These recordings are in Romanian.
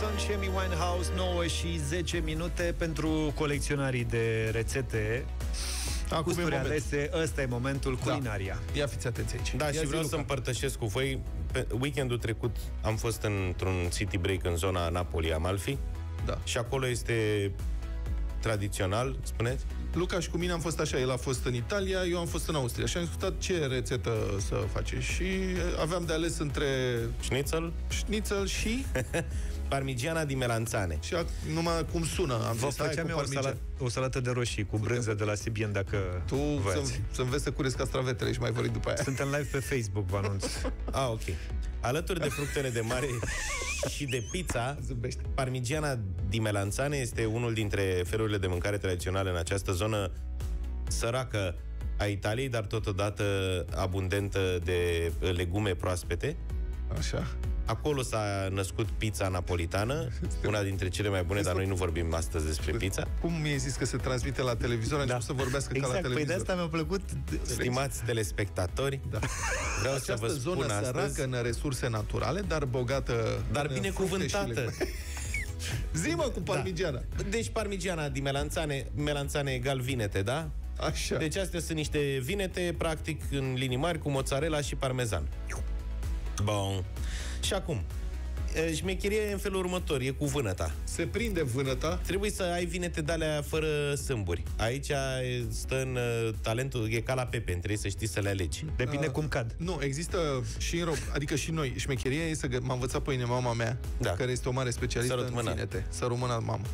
Jackson și Amy Winehouse, 9 și 10 minute pentru colecționarii de rețete. Gusturi alese, ăsta e momentul, culinaria. Ia fiți atenți aici. Da, și vreau să împărtășesc cu voi. Weekendul trecut am fost într-un city break în zona Napoli, Amalfi. Da. Și acolo este tradițional, spuneți? Luca și cu mine am fost așa, el a fost în Italia, eu am fost în Austria și am discutat ce rețetă să face și aveam de ales între schnitzel și parmigiana di melanzane. Și numai cum sună, am zis, făceam eu o salată de roșii cu brânză de la Sibian, dacă tu să înveți să cureți castravetele și mai vorbi după aia. Suntem live pe Facebook, vă anunț. Ok. Alături de fructele de mare și de pizza, parmigiana di melanzane este unul dintre felurile de mâncare tradiționale în această zonă săracă a Italiei, dar totodată abundentă de legume proaspete. Așa. Acolo s-a născut pizza napolitană, una dintre cele mai bune, dar noi nu vorbim astăzi despre pizza. Cum mi-ai zis că se transmite la televizor, a început să vorbească ca la televizor. Păi de asta mi-a plăcut. Stimați telespectatori, vreau să vă spun zonă astăzi, săracă în resurse naturale, dar bogată, dar binecuvântată. Zi-mă cu parmigiana. Da. Deci parmigiana di melanzane egal vinete, da? Așa. Deci astea sunt niște vinete, practic, în linii mari, cu mozzarella și parmezan. Bun. Și acum, șmecheria e în felul următor, e cu vânăta. Se prinde vânăta. Trebuie să ai vinete de-alea fără sâmburi. Aici stă în talentul, e ca la pepeni, trebuie să știi să le alegi. Depinde cum cad. Nu, există și în adică și noi. Șmecheria e m-a învățat pe mine mama mea, care este o mare specialistă în vinete. Să rămână mamă.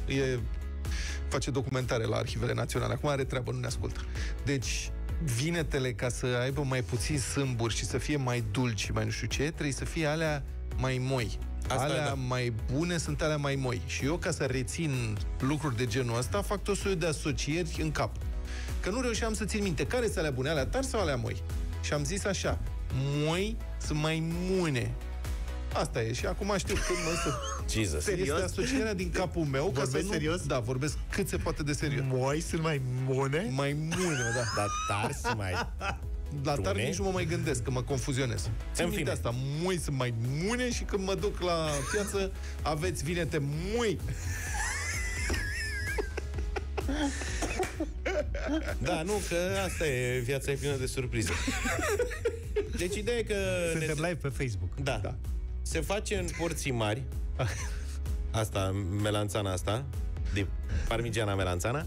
Face documentare la Arhivele Naționale. Acum are treabă, nu ne ascultă. Deci, vinetele, ca să aibă mai puțin sâmburi și să fie mai dulci și mai nu știu ce, trebuie să fie alea mai moi. Alea mai bune sunt alea mai moi. Și eu, ca să rețin lucruri de genul ăsta, fac tot soiul de asocieri în cap. Că nu reușeam să țin minte care sunt alea bune, alea tari sau alea moi. Și am zis așa, moi sunt mai mune. Asta e. Și acum știu când Jesus. Este asocierea din capul meu. Vorbesc serios? Da, vorbesc cât se poate de serios. Moi sunt mai mune? Mai mune, da. Dar tari sunt mai... La tari nici nu mă mai gândesc, că mă confuzionez. Țin minte asta, moi sunt mai mune și când mă duc la piață aveți vinete moi. Da, nu, că asta e, viața e plină de surprize. Deci ideea e că... Suntem live pe Facebook. Da. Se face în porții mari. Asta, melanțana asta, de parmigiana melanțana.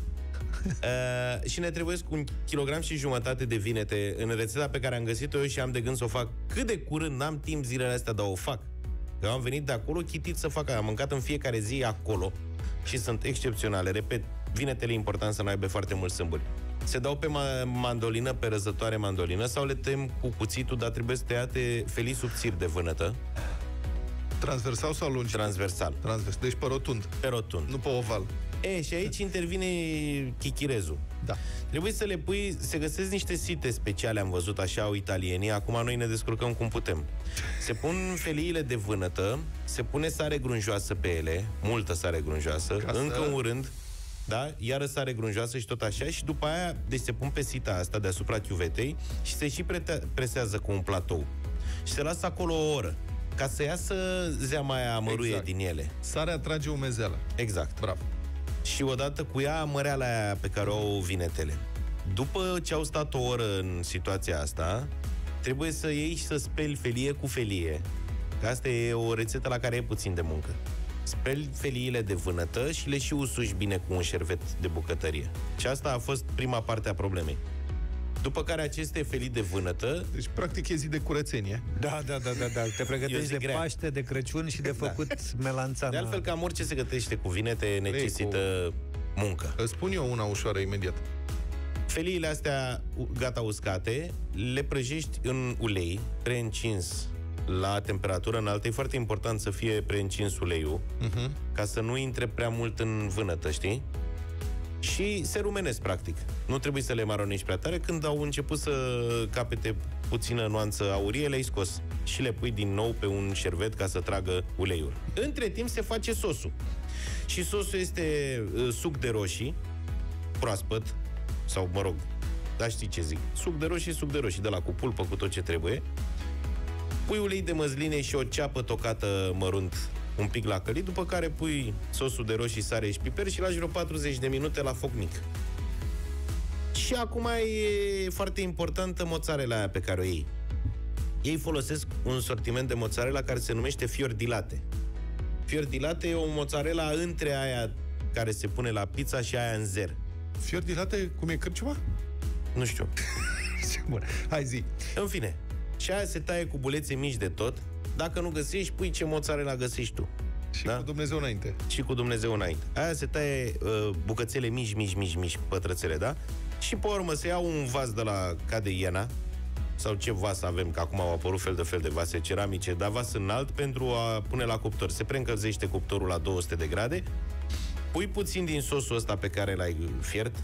Și ne trebuie cu 1,5 kg de vinete în rețeta pe care am găsit-o eu și am de gând să o fac cât de curând, n-am timp zilele astea, dar o fac. Eu am venit de acolo chitit să fac, am mâncat în fiecare zi acolo și sunt excepționale. Repet, vinetele e important să nu aibă foarte mult sâmburi. Se dau pe mandolină, pe răzătoare mandolină sau le tăiem cu cuțitul, dar trebuie să tăiate felii subțiri de vânătă. Transversal sau lungi? Transversal. Deci pe rotund. Pe rotund. Nu pe oval. Și aici intervine chichirezul. Da. Trebuie să le pui, se găsesc niște site speciale, am văzut, așa au italienii, acum noi ne descurcăm cum putem. Se pun feliile de vânătă, se pune sare grunjoasă pe ele, multă sare grunjoasă, încă un rând, da? Iară sare grunjoasă și tot așa, și după aia, deci se pun pe sita asta deasupra chiuvetei și se și presează cu un platou. Și se lasă acolo o oră, ca să iasă zeama aia măruie din ele. Sarea atrage umezeală. Exact. Bravo. Și odată cu ea, măreala aia pe care o au vinetele. După ce au stat o oră în situația asta, trebuie să iei și să speli felie cu felie. Că asta e o rețetă la care e puțin de muncă. Speli feliile de vânătă și le și usuși bine cu un șervet de bucătărie. Și asta a fost prima parte a problemei. După care aceste felii de vânătă... Deci, practic, e zi de curățenie. Da. Te pregătești de Paște, de Crăciun și de făcut melanțana. De altfel, cam orice se gătește cu vinete necesită muncă. Îți spun eu una ușoară imediat. Feliile astea gata uscate, le prăjești în ulei, preîncins la temperatură înaltă. E foarte important să fie preîncins uleiul, ca să nu intre prea mult în vânătă, știi? Și se rumenesc, practic. Nu trebuie să le maronești prea tare. Când au început să capete puțină nuanță aurie, le-ai scos și le pui din nou pe un șervet ca să tragă uleiul. Între timp se face sosul. Și sosul este suc de roșii proaspăt, sau mă rog, dar știi ce zic, suc de roșii, de la cu pulpă, cu tot ce trebuie. Pui ulei de măsline și o ceapă tocată mărunt, un pic la călit, după care pui sosul de roșii, sare și piper și lași vreo 40 de minute la foc mic. Și acum e foarte importantă mozzarella aia pe care o iei. Ei folosesc un sortiment de mozzarella care se numește fior di latte. Fior di latte e o mozzarella între aia care se pune la pizza și aia în zer. Fior di latte, cum e cârciuma? Nu știu. Bun, hai zi. În fine, și aia se taie cu bulețe mici de tot. Dacă nu găsești, pui ce mozzarella găsești tu. Și cu Dumnezeu înainte. Și cu Dumnezeu înainte. Aia se taie bucățele mici, pătrățele, da? Și pe urmă se ia un vas de la ca de Iena, sau ce vas avem, că acum au apărut fel de fel de vase ceramice, dar vas înalt pentru a pune la cuptor. Se preîncălzește cuptorul la 200 de grade, pui puțin din sosul ăsta pe care l-ai fiert.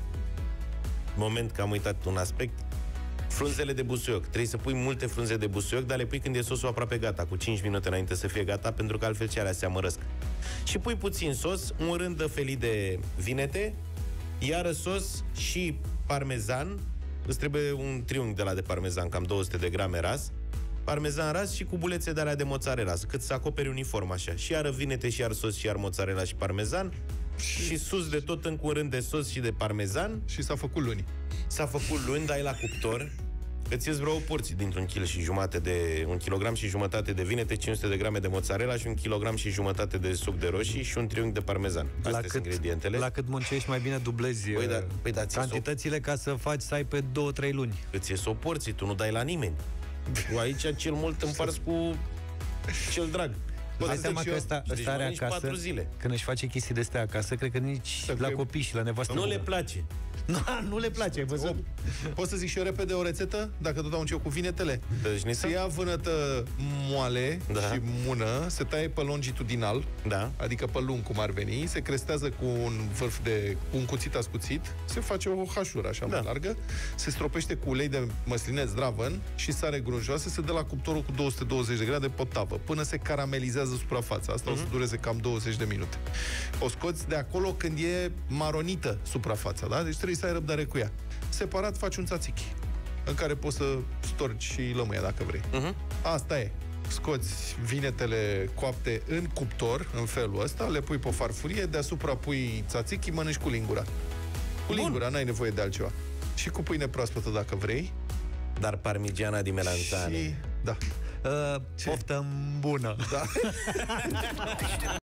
Moment că am uitat un aspect. Frunzele de busuioc. Trebuie să pui multe frunze de busuioc, dar le pui când e sosul aproape gata, cu 5 minute înainte să fie gata, pentru că altfel ce alea se amărăsc. Și pui puțin sos, un rând de felii de vinete, iară sos și parmezan. Îți trebuie un triunghi de la de parmezan, cam 200 de grame ras. Parmezan ras și cu bulețe de alea de mozzarella, cât să acoperi uniform așa. Și iară vinete, și iar sos, și iar mozzarella și parmezan. Și sus de tot încă un rând de sos și de parmezan. Și s-a făcut luni. S-a făcut luni, dai la cuptor. Îți ies vreo o porție dintr-un kg și jumătate de 1 kg și jumătate de vinete, 500 de grame de mozzarella și 1 kg și jumătate de suc de roșii și un triunghi de parmezan. Astea sunt ingredientele. La cât muncești, mai bine dublezi cantitățile ca să faci să ai pe 2-3 luni. Îți ies o porție, tu nu dai la nimeni. Tu aici cel mult împarți cu cel drag. Poți seama că ăsta are acasă, 4 zile. când își face chestii de astea acasă, cred că nici la copii și la nevastă nu le place. Nu le place, ai văzut? Poți să zic și eu repede o rețetă? Dacă tot am eu cu vinetele. Se ia vânătă moale și mună, se taie pe longitudinal, adică pe lung cum ar veni, se crestează cu un vârf de un cuțit ascuțit, se face o hașură așa mai largă, se stropește cu ulei de măslineț draven și sare grunjoasă, se dă la cuptorul cu 220 de grade pe tavă, până se caramelizează suprafața. Asta o să dureze cam 20 de minute. O scoți de acolo când e maronită suprafața, da? Deci trebuie să ai răbdare cu ea. Separat faci un tzatziki în care poți să storci și lămâia dacă vrei. Asta e. Scoți vinetele coapte în cuptor, în felul ăsta, le pui pe farfurie, deasupra pui tzatziki, mănânci cu lingura. Cu lingura, n-ai nevoie de altceva. Și cu pâine proaspătă dacă vrei. Dar parmigiana di melanzane. Și... da. Poftă bună. Da.